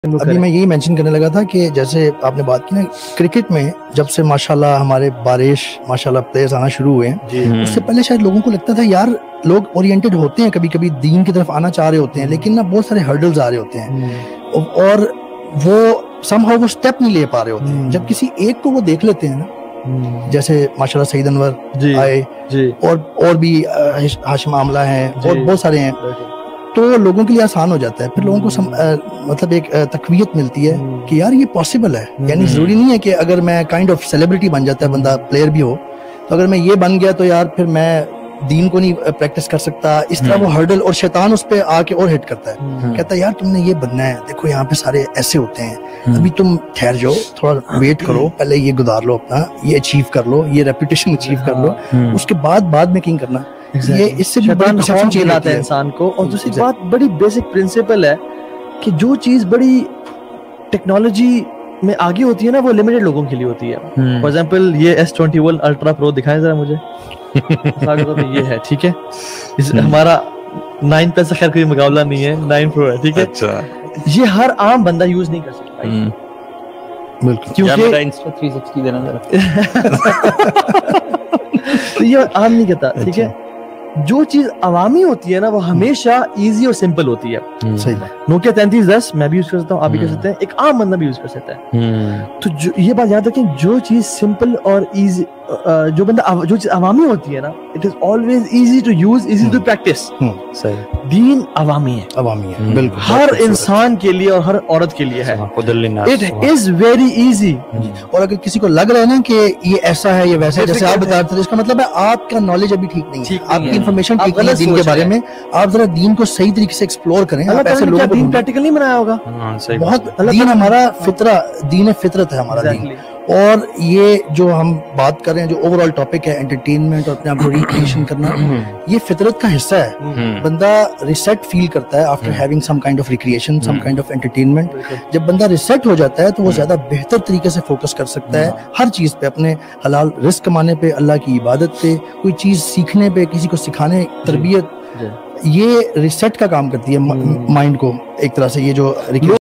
ابھی میں یہی مینشن کرنے لگا تھا کہ جیسے آپ نے بات کی نا کرکٹ میں جب سے ماشاءاللہ ہمارے بارش ماشاءاللہ پلیئرز آنا شروع ہوئے ہیں، اس سے پہلے شاید لوگوں کو لگتا تھا یار لوگ اورینٹڈ ہوتے ہیں، کبھی کبھی دین کی طرف آنا چاہ رہے ہوتے ہیں، لیکن نا بہت سارے ہرڈلز آ رہے ہوتے ہیں اور وہ سم ہاؤ وہ اسٹیپ نہیں لے پا رہے ہوتے ہیں۔ جب کسی ایک کو وہ دیکھ لیتے ہیں نا، جیسے ماشاءاللہ سعید انور آئے اور بھی ہاشم عاملہ ہیں اور بہت سارے ہیں، تو لوگوں کے لیے آسان ہو جاتا ہے، پھر لوگوں کو مطلب ایک تقویت ملتی ہے کہ یار یہ پاسبل ہے۔ یعنی ضروری نہیں ہے کہ اگر میں کائنڈ آف سیلیبریٹی بن جاتا ہے بندہ، پلیئر بھی ہو، تو اگر میں یہ بن گیا تو یار پھر میں دین کو نہیں پریکٹس کر سکتا۔ اس طرح وہ ہرڈل اور شیطان اس پہ آ کے اور ہٹ کرتا ہے، کہتا ہے یار تم نے یہ بننا ہے، دیکھو یہاں پہ سارے ایسے ہوتے ہیں، ابھی تم ٹھہر جاؤ، تھوڑا ویٹ کرو، پہلے یہ گزار لو، اپنا یہ اچیو کر لو، یہ ریپوٹیشن اچیو کر لو، اس کے بعد میں کہیں کرنا۔ یہ اس سے بھی بڑا پرسپشن چینج آتا ہے انسان کو۔ اور دوسری بات بڑی بیسک پرنسپل ہے کہ جو چیز بڑی ٹیکنالوجی میں آگے ہوتی ہے نا، وہ لمیٹڈ لوگوں کے لیے ہوتی ہے۔ فار ایگزامپل یہ S21 Ultra Pro دکھائیں ذرا مجھے، یہ ہے ٹھیک ہے، ہمارا 9 پہ سے خیر کوئی مقابلہ نہیں ہے، 9 Pro ہے ٹھیک ہے۔ یہ ہر عام بندہ یوز نہیں کر سکتا بالکل، کیونکہ یہ عام نہیں کرتا ٹھیک ہے۔ جو چیز عوامی ہوتی ہے نا وہ ہمیشہ ایزی اور سمپل ہوتی ہے۔ نوکیا 3310 میں بھی یوز کر سکتا ہوں، آپ بھی کر سکتے ہیں، ایک عام بندہ بھی یوز کر سکتا ہے۔ تو یہ بات یاد رکھیں، جو چیز سمپل اور ایزی، جو چیز عوامی ہوتی ہے نا، it is always easy to use, easy to practice. Then عوامی ہے، عوامی ہے بالکل، ہر انسان کے لیے اور ہر عورت کے لیے ہے، اٹ از ویری ایزی۔ اور اگر کسی کو لگ رہا ہے نا کہ یہ ایسا ہے یہ ویسا ہے جیسے آپ بتا رہے تھے، اس کا مطلب ہے آپ کا نالج ابھی ٹھیک نہیں ہے، آپ کی انفارمیشن ٹھیک نہیں ہے دین کے بارے میں۔ آپ ذرا دین کو صحیح طریقے سے ایکسپلور کریں۔ اللہ تعالیٰ نے کیا دین پریکٹیکل نہیں بنایا ہوگا؟ بہت دین ہمارا دین فطرت ہے ہمارا دین۔ اور یہ جو ہم بات کر رہے ہیں، جو اوور آل ٹاپک ہے انٹرٹینمنٹ اور اپنے آپ کو ریکریشن کرنا، یہ فطرت کا حصہ ہے۔ بندہ ریسیٹ فیل کرتا ہے after having some kind of recreation, some kind of entertainment. جب بندہ ریسیٹ ہو جاتا ہے تو وہ زیادہ بہتر طریقے سے فوکس کر سکتا ہے ہر چیز پہ، اپنے حلال رزق کمانے پہ، اللہ کی عبادت پہ، کوئی چیز سیکھنے پہ، کسی کو سکھانے، تربیت۔ یہ ریسیٹ کا کام کرتی ہے مائنڈ کو ایک طرح سے، یہ جو